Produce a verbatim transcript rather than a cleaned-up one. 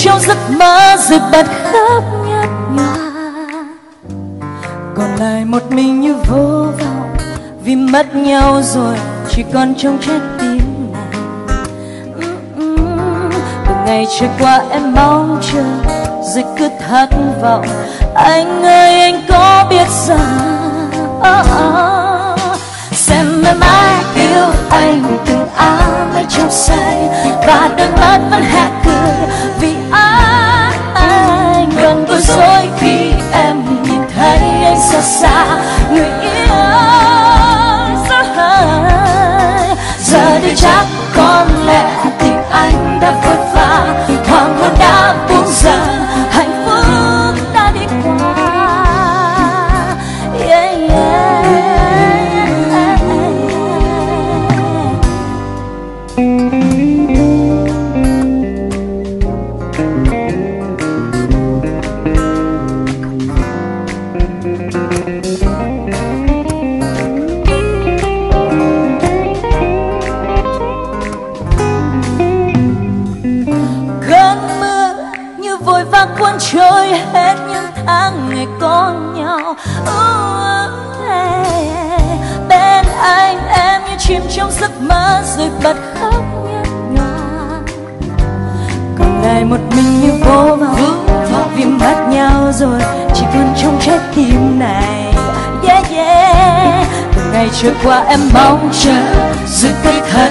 trong giấc mơ rồi bật khóc nhạt nhòa. Còn lại một mình như vô vọng, vì mất nhau rồi chỉ còn trong trái tim này. Từng ngày trôi qua em mong chờ rồi cứ thất vọng. Anh ơi anh có biết rằng oh, oh, xem em ai yêu anh từng áng mây trong say, và đôi mắt vẫn hé cười vì anh vẫn bối rối khi em nhìn thấy anh xa xa. Người yêu rất hay giờ đây chắc có lẽ tình anh đã vội vã, hoàng hôn đã buông dần, hạnh phúc đã đi qua. Yeah, yeah, yeah, cơn mưa như vội vã cuốn trôi hết những tháng ngày có nhau. Uh, hey, bên anh em như chìm trong giấc mơ rồi bật khóc nhạt nhòa. Còn lại một mình như vô vọng, vì mất nhau rồi chỉ còn trong trái tim này. Yeah, yeah. Từng ngày trôi qua em mong chờ rồi tôi thấy